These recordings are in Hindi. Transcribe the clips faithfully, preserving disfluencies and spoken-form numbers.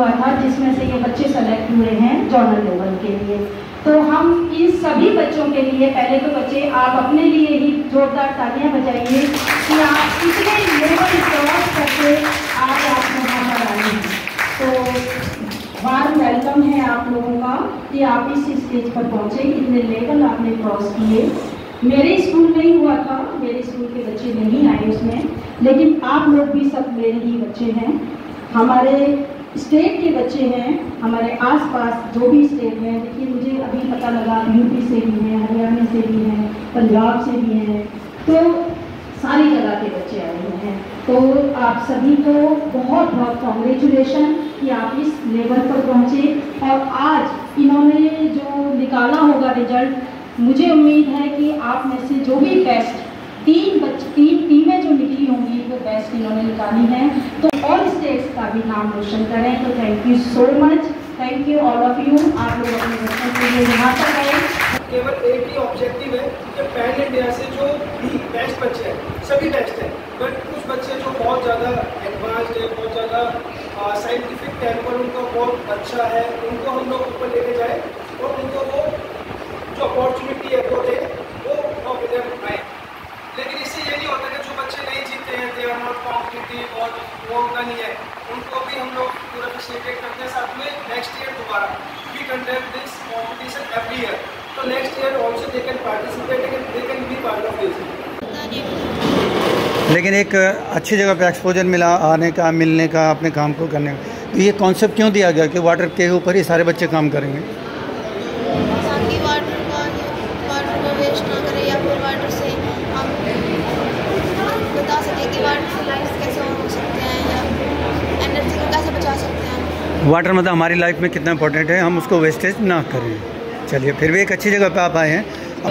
हुआ था जिसमें से ये बच्चे सेलेक्ट हुए हैं जोनल लेवल के लिए। तो हम इन सभी बच्चों के लिए, पहले तो बच्चे आप अपने लिए ही जोरदार तालियां बजाइए कि आप इतने लेवल क्रॉस करके आज आप यहाँ पर आए हैं। तो वार्म वेलकम है आप लोगों का कि आप इस स्टेज पर पहुँचे, इतने लेवल आपने क्रॉस किए। मेरे स्कूल में ही हुआ था, मेरे स्कूल के बच्चे नहीं आए उसमें, लेकिन आप लोग भी सब मेरे ही बच्चे हैं, हमारे स्टेट के बच्चे हैं, हमारे आसपास जो भी स्टेट हैं। देखिए मुझे अभी पता लगा यूपी से भी हैं, हरियाणा से भी हैं, पंजाब से भी हैं, तो सारी जगह के बच्चे आए हुए हैं। तो आप सभी को बहुत बहुत कॉन्ग्रेचुलेशन कि आप इस लेवल पर पहुँचे। और आज इन्होंने जो निकाला होगा रिजल्ट, मुझे उम्मीद है कि आप में से जो भी बेस्ट तीन बच्चे तीन टीमें जो निकली होंगी वो बेस्ट इन्होंने निकाली हैं, तो ऑल स्टेट्स का भी नाम रोशन करें। तो thank you so much, thank you all of you. आप लोग अपने बच्चों के लिए यहाँ तक आए। केवल एक ही ऑब्जेक्टिव है कि पैन इंडिया से जो भी बेस्ट बच्चे हैं सभी बेस्ट हैं, बट कुछ बच्चे जो बहुत ज़्यादा एडवांस्ड है, बहुत ज़्यादा साइंटिफिक टेम्पर उनका बहुत अच्छा है, उनको हम लोग ऊपर लेके जाए और उनको वो जो अपॉर्चुनिटी है वो दे, वो विनर आए। लेकिन इससे ये नहीं होता कि जो बच्चे नहीं जीतते हैं, दे आर नॉट कॉम्पिटिटिव और वो उनका नहीं है, उनको भी हम लोग पूरा फैसिलिटेट करते हैं। साथ में नेक्स्ट ईयर दोबारा we conduct this competition every year, तो next year also they can participate, they can be part of this. लेकिन एक अच्छी जगह पे एक्सपोजर मिला, आने का, मिलने का, अपने काम को करने का। तो ये कॉन्सेप्ट क्यों दिया गया कि वाटर के ऊपर ही सारे बच्चे काम करेंगे? ताकि वाटर का वाटर को वेस्ट ना करें, या फिर वाटर से हम बता सकें कि वाटर से लाइफ कैसे हो सकते हैं या एनर्जी को कैसे बचा सकते हैं। वाटर मतलब हमारी लाइफ में कितना इंपॉर्टेंट है, हम उसको वेस्टेज ना करें। चलिए, फिर भी एक अच्छी जगह पे आप आए हैं।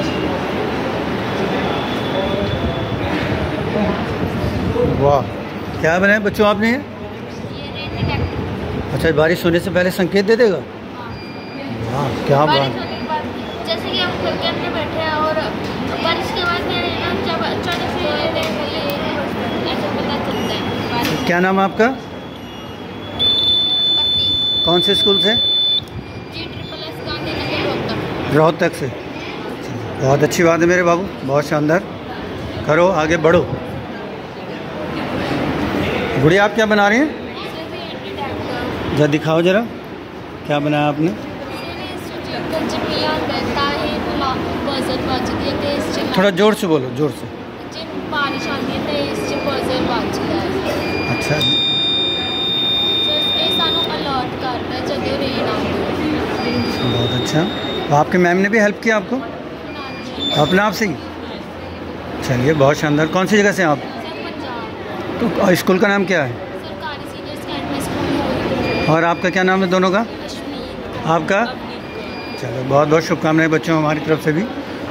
वाह, क्या बनाया बच्चों आपने? अच्छा, बारिश होने से पहले संकेत दे देगा। हाँ, क्या बात। जैसे कि हम घर के अंदर बैठे हैं और बारिश के बाद जब अचानक से ऐसा पता चलता है। क्या नाम है आपका? कौन से स्कूल से? G triple S Gandhinagar Rohtak. Rohtak से। बहुत अच्छी बात है मेरे बाबू, बहुत शानदार। करो, आगे बढ़ो। गुड़िया, आप क्या बना रही हैं? जरा दिखाओ जरा, क्या बनाया आपने? थोड़ा जोर से बोलो, जोर से। बारिश आती है तो इस पजल बाज है। अच्छा, अलर्ट करता है जब रेन आती है। बहुत अच्छा। तो आपके मैम ने भी हेल्प किया आपको अपने आप से ही? चलिए, बहुत शानदार। कौन सी जगह से आप? तो स्कूल का नाम क्या है? सरकारी सीनियर सेकेंडरी स्कूल। और आपका क्या नाम है दोनों का? आपका? चलो, बहुत बहुत शुभकामनाएं बच्चों हमारी तरफ से भी।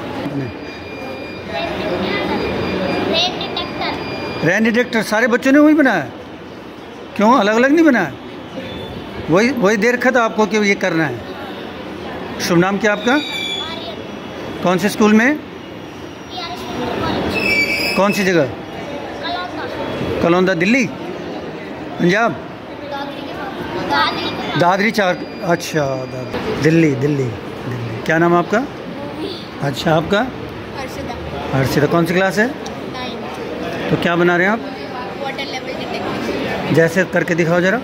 रेन डिटेक्टर सारे बच्चों ने वही बनाया? क्यों अलग अलग नहीं बनाया? वही वही दे रखा था आपको कि ये करना है। शुभ नाम क्या आपका? कौन से स्कूल में? कौन सी जगह? कलौंदा, दिल्ली, पंजाब? दादरी चार। अच्छा, दादरी, दिल्ली दिल्ली दिल्ली। क्या नाम है आपका? अच्छा, आपका? हर्षिता। हर्षिता, कौन सी क्लास है? नाइन्थ। तो क्या बना रहे हैं आप? Water level detector. जैसे करके दिखाओ जरा।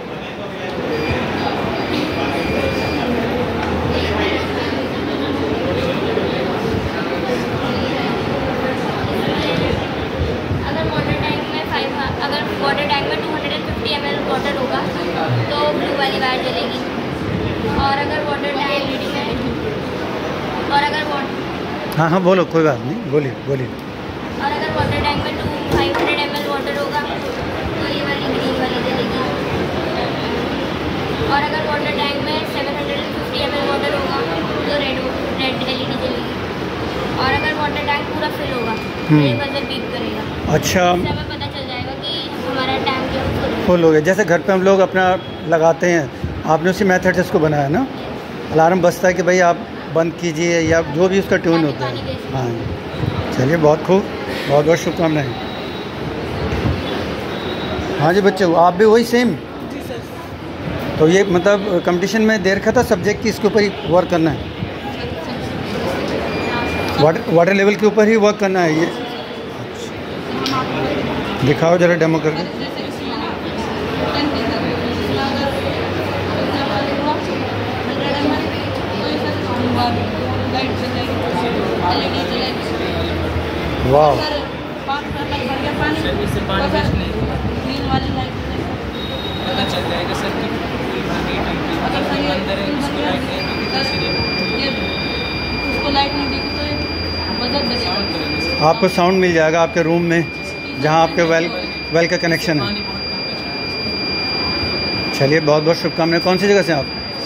अगर वाटर टैंक में two hundred fifty M L water होगा तो ब्लू वाली वायर जलेगी, और अगर वाटर टैंक में और अगर वाटर हाँ हाँ बोलो, कोई बात नहीं, बोलिए बोलिए। और अगर वाटर टैंक में two five hundred M L water होगा तो ये वाली ग्रीन वाली जलेगी, और अगर वाटर टैंक में seven hundred fifty M L water होगा तो red red L E D जलेगी, और अगर वाटर टैंक पूरा फिल होगा तो ये बजर बीप करेगा। अच्छा, हमें पता चल जाएगा कि हमारा टैंक जो है फुल हो गया। जैसे घर पे हम लोग अपना लगाते हैं, आपने उसी मेथड से इसको बनाया ना? अलार्म बजता है कि भाई आप बंद कीजिए, या जो भी उसका ट्यून होता है। हाँ, चलिए, बहुत खूब, बहुत बहुत शुभकामनाएं। हाँ जी बच्चों, आप भी वही सेम? तो ये मतलब कंपटीशन में दे रखा था सब्जेक्ट की इसके ऊपर ही वर्क करना है, वाटर वाटर लेवल के ऊपर ही वर्क करना है ये। दिखाओ जरा डेमो करके। वाह, आपको साउंड मिल जाएगा आपके रूम में जहां आपके वेल वेल का कनेक्शन है। चलिए बहुत बहुत शुभकामनाएं। कौन सी जगह से आप?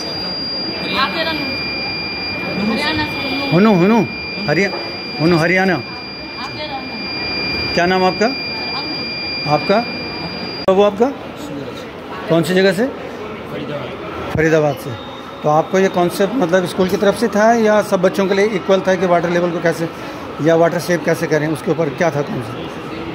हुनु हुनु हरियाणा हुनु हरियाणा। क्या नाम आपका? आपका वो आपका कौन सी जगह से? फरीदाबाद से। तो आपको ये कॉन्सेप्ट मतलब स्कूल की तरफ से था या सब बच्चों के लिए इक्वल था कि वाटर लेवल को कैसे या वाटर सेव कैसे करें, उसके ऊपर क्या था? कौन सा?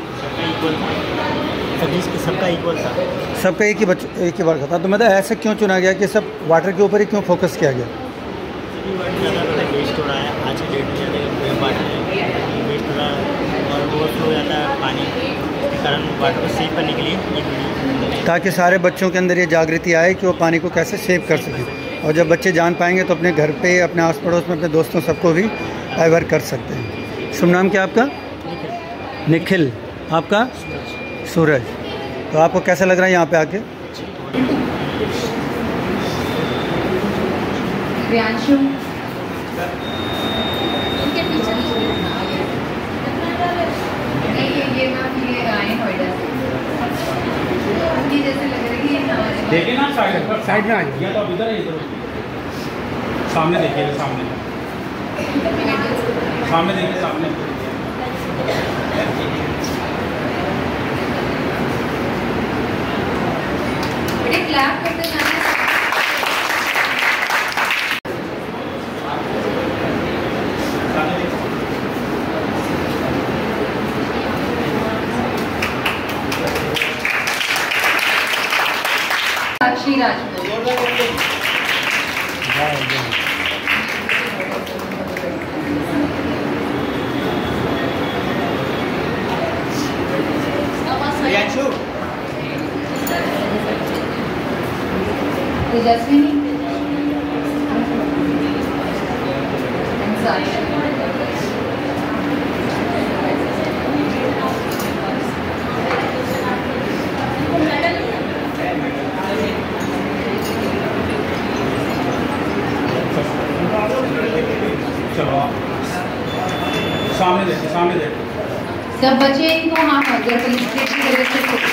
सबका इक्वल था, सबका एक ही बच्चों एक ही बार था। तो मतलब ऐसा क्यों चुना गया कि सब वाटर के ऊपर ही क्यों फोकस किया गया? वेस्ट हो रहा है आज की डेट में, ज़्यादा वाटर वेस्ट हो रहा है और ओवरफ्लो हो जाता है पानी, इसके कारण वाटर को सेव करने के लिए ये वीडियो, ताकि सारे बच्चों के अंदर ये जागृति आए कि वो पानी को कैसे सेव कर सकें। और जब बच्चे जान पाएंगे तो अपने घर पे, अपने आस पड़ोस में, अपने दोस्तों सबको भी अवेयर कर सकते हैं। शुभ नाम क्या आपका? निखिल। आपका? सूरज। तो आपको कैसा लग रहा है यहाँ पे आके? प्रियांशु। देखिए ना साइड पर, साइड में आ जाइए तो अब इधर है, इधर सामने देखिए, सामने सामने देखिए, सामने क्लैप करते जाना। साक्षी राजपूत। तेजस्विनी। चलो सामने देखिए, सामने देखिए सब बच्चे इनको हाँ हाँ जैसे स्टेज की वजह से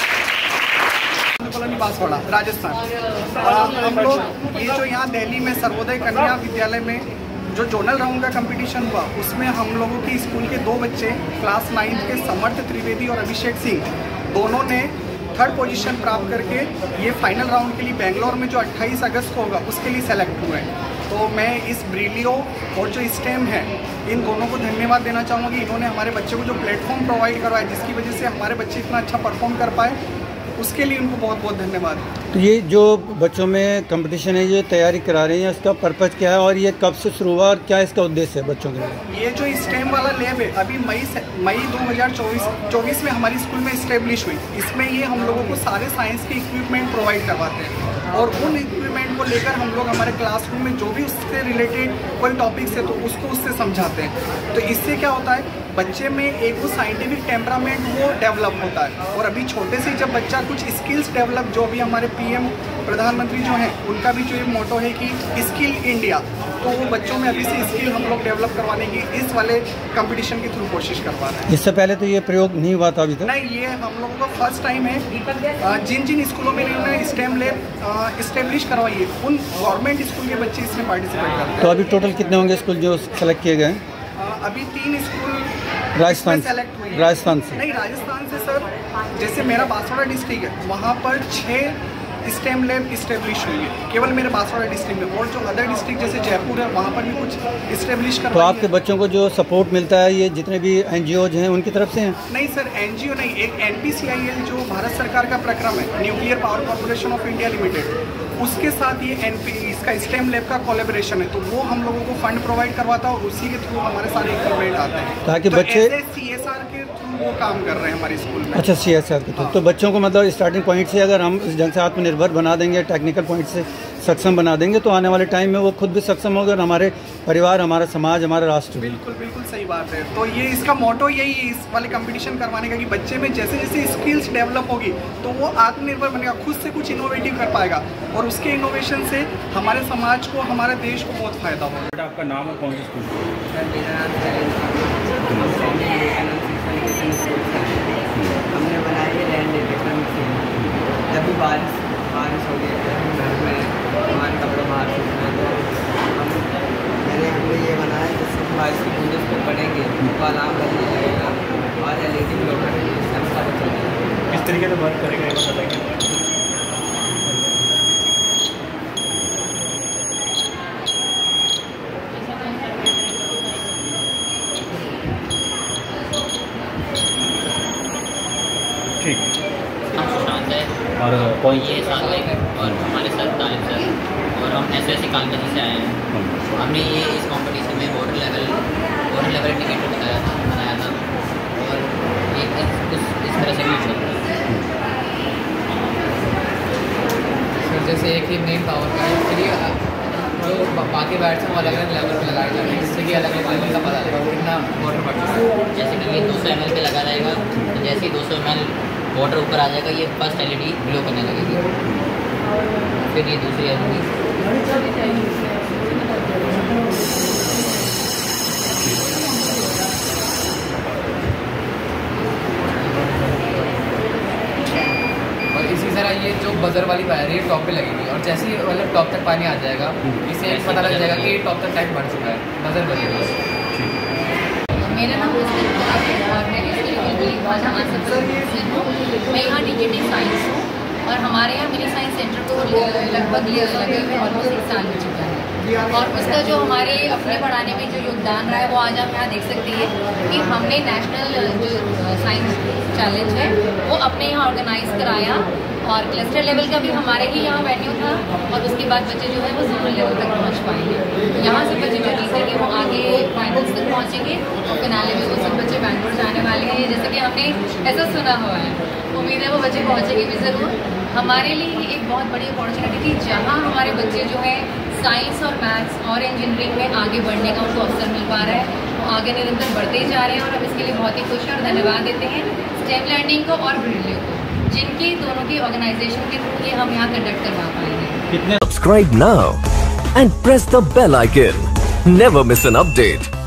बांसवाड़ा राजस्थान। और हम लोग ये जो यहाँ दिल्ली में सर्वोदय कन्या विद्यालय में जो जोनल राउंड का कंपटीशन हुआ, उसमें हम लोगों की स्कूल के दो बच्चे क्लास नाइन्थ के समर्थ त्रिवेदी और अभिषेक सिंह, दोनों ने थर्ड पोजीशन प्राप्त करके ये फाइनल राउंड के लिए बेंगलोर में जो अट्ठाईस अगस्त को होगा उसके लिए सेलेक्ट हुए हैं। तो मैं इस ब्रिलियो और जो स्टेम है इन दोनों को धन्यवाद देना चाहूँगा कि इन्होंने हमारे बच्चे को जो प्लेटफॉर्म प्रोवाइड करवाया, जिसकी वजह से हमारे बच्चे इतना अच्छा परफॉर्म कर पाए, उसके लिए उनको बहुत बहुत धन्यवाद। तो ये जो बच्चों में कंपटीशन है, ये तैयारी करा रहे हैं, इसका पर्पज़ क्या है और ये कब से शुरू हुआ और क्या इसका उद्देश्य है बच्चों के लिए? ये जो स्टेम वाला लैब है अभी मई से मई दो हज़ार चौबीस चौबीस में हमारी स्कूल में इस्टेब्लिश हुई। इसमें ये हम लोगों को सारे साइंस के इक्विपमेंट प्रोवाइड करवाते हैं और उन इक्विपमेंट को लेकर हम लोग हमारे क्लासरूम में जो भी उससे रिलेटेड कोई टॉपिक्स है तो उसको उससे समझाते हैं। तो इससे क्या होता है, बच्चे में एक वो साइंटिफिक टेम्परामेंट वो डेवलप होता है। और अभी छोटे से जब बच्चा कुछ स्किल्स डेवलप, जो अभी हमारे पीएम प्रधानमंत्री जो हैं उनका भी जो ये मोटो है कि स्किल इंडिया, तो वो बच्चों में अभी से स्किल हम लोग डेवलप करवाने की इस वाले कंपटीशन के थ्रू कोशिश करवा रहे हैं। इससे पहले तो ये प्रयोग नहीं हुआ था अभी तक? नहीं, ये हम लोगों का फर्स्ट टाइम है। जिन जिन स्कूलों में इन्होंने स्टेम लैब इस्टेब्लिश करवाई है, उन गवर्नमेंट स्कूल के बच्चे इसमें पार्टिसिपेट करते हैं। तो अभी टोटल कितने होंगे स्कूल जो सेलेक्ट किए गए? अभी तीन स्कूल राजस्थान सेलेक्ट हुए। राजस्थान से? नहीं, राजस्थान से सर, जैसे मेरा बांसवाड़ा डिस्ट्रिक्ट है, वहाँ पर छः स्टेम लैब इस्टेब्लिश हुई है केवल मेरे बांसवाड़ा डिस्ट्रिक्ट में। और जो अदर डिस्ट्रिक्ट जैसे जयपुर है, वहाँ पर भी कुछ इस्टेब्लिश कर। तो आपके बच्चों को जो सपोर्ट मिलता है, ये जितने भी एनजीओज हैं उनकी तरफ से हैं? नहीं सर, एनजीओ नहीं, एक एनपीसीआईएल जो भारत सरकार का प्रक्रम है, nuclear power corporation of India limited, उसके साथ ये एन पी इसका स्टेम लैब का कोलेब्रेशन है, तो वो हम लोगों को फंड प्रोवाइड करवाता है और उसी के थ्रू हमारे सारे इक्विपमेंट आते हैं ताकि तो बच्चे सी एस आर के थ्रू वो काम कर रहे हैं हमारे स्कूल में। अच्छा, सी एस आर के थ्रू। तो बच्चों को मतलब स्टार्टिंग पॉइंट से अगर हम इस ढंग से आत्मनिर्भर बना देंगे, टेक्निकल पॉइंट से सक्षम बना देंगे, तो आने वाले टाइम में वो खुद भी सक्षम होगा और हमारे परिवार, हमारा समाज, हमारा राष्ट्र। बिल्कुल बिल्कुल सही बात है। तो ये इसका मोटो यही है इस वाले कंपटीशन करवाने का कि बच्चे में जैसे जैसे स्किल्स डेवलप होगी तो वो आत्मनिर्भर बनेगा, खुद से कुछ इनोवेटिव कर पाएगा और उसके इनोवेशन से हमारे समाज को, हमारे देश को बहुत फायदा होगा। बेटा आपका नाम और कौन सा स्कूल? हमने बनाई है लैंड डिटेक्टर मशीन। जब भी बारिश बारिश हो गई है घर में हमारे कपड़े बाहर सूखना है तो हम मैंने हमने ये बनाया जिससे बारिश की बूंदे पे पड़ेंगे तो अलार्म बजने लगेगा और एल ई डी भी होगा इससे पता चलेगा। किस तरीके से वर्क करेगा ये बताएंगे? ठीक सुशांत है और और ये सागर और हमारे साथ तालिब सर और हम ऐसे ऐसे कालकाजी से आए हैं। हमने ये इस कंपटीशन में water level water level indicator बताया था बनाया था और ये इस इस, इस तरह से यूज करता है। जैसे एक ही मेन पावर का है, फिर ये जो बाकी बैट्स हैं वो अलग अलग लेवल पे लगाए जाते हैं जिससे कि अलग अलग लेवल का पता लगेगा कितना वाटर बढ़ता है। जैसे कि ये दो सौ एम एल पे लगा रहेगा तो जैसे ही दो सौ एम एल वाटर ऊपर आ जाएगा ये first L E D glow करने लगेगी, फिर ये दूसरी एल ई डी। और इसी तरह ये जो बजर वाली वायर है ये टॉप पे लगेगी और जैसे ही मतलब टॉप तक पानी आ जाएगा इससे पता लग जाएगा कि टॉप तक टैंक बढ़ चुका है, बजर बजेगा। मेरा नाम है और मैं मैं यहाँ डिजिटल साइंस हूँ और हमारे यहाँ मिनी साइंस सेंटर को लगभग लगे हुए ऑलमोस्ट एक साल हो चुका है और उसका जो हमारे अपने पढ़ाने में जो योगदान रहा है वो आज आप यहाँ देख सकते हैं कि हमने नेशनल जो साइंस चैलेंज है वो अपने यहाँ ऑर्गेनाइज कराया और क्लस्टर लेवल का भी हमारे ही यहाँ वेन्यू था और उसके बाद बच्चे जो है वो जोनल लेवल तक पहुँच पाएंगे। यहाँ से बच्चे जो जीतेंगे वो आगे फाइनल्स तक पहुँचेंगे और फिनाले में वो सब बच्चे बैंगलोर जाने वाले हैं जैसे कि हमने ऐसा सुना हुआ है। उम्मीद है वो बच्चे पहुँचेंगे भी ज़रूर। हमारे लिए एक बहुत बड़ी अपॉर्चुनिटी थी जहाँ हमारे बच्चे जो है साइंस और मैथ्स और इंजीनियरिंग में आगे बढ़ने का उनको अवसर मिल पा रहा है, वो आगे निरंतर बढ़ते ही जा रहे हैं और हम इसके लिए बहुत ही खुश हैं और धन्यवाद देते हैं स्टेम लैंडिंग को और ब्रिलियो को जिनकी दोनों की ऑर्गेनाइजेशन के थ्रू ये हम यहाँ कंडक्ट करवा पाएंगे। Subscribe now and press the bell icon. Never miss an update.